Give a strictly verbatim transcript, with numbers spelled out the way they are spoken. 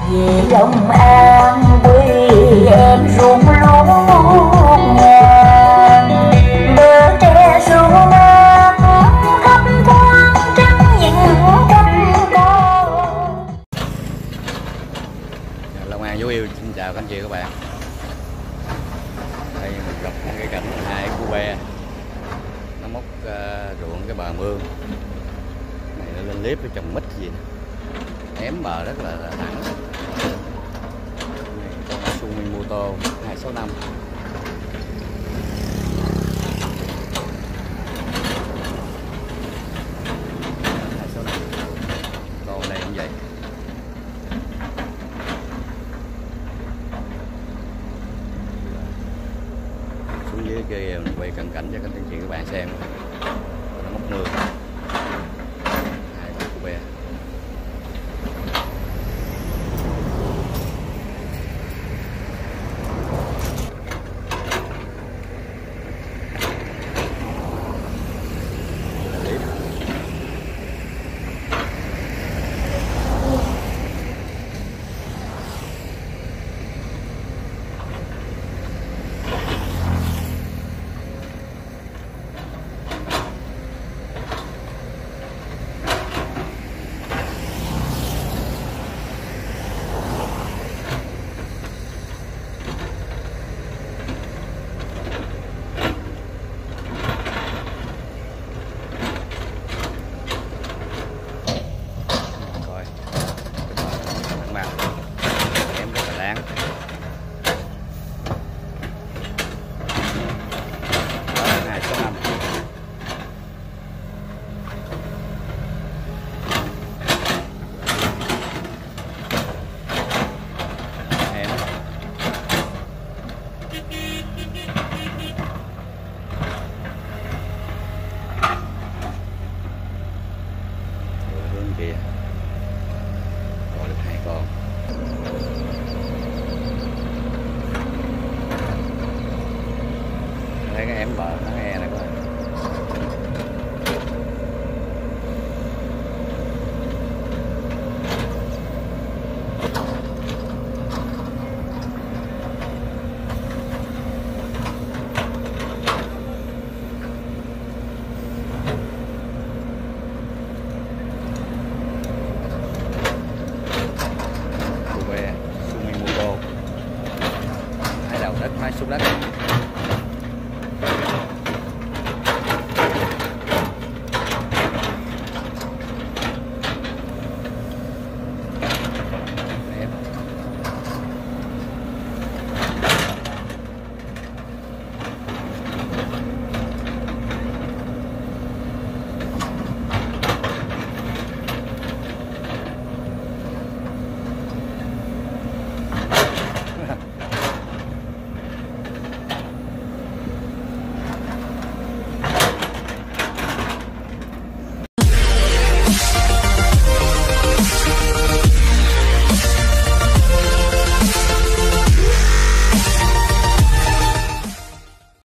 về Long An quê em ruộng lúa ngàn, bờ tre ru mát thấp thoáng trắng những cánh con. Long An Vũ Yêu xin chào các anh chị các bạn. Đây mình gặp cái cảnh hai cô be nó móc uh, ruộng cái bờ mương này, nó lên clip với trồng mít gì ém bờ rất là, là thẳng. Này con Sumimoto hai sáu năm. Con này cũng vậy. Xuống dưới kia mình quay cận cảnh cho các anh chị các bạn xem. Nó móc mương.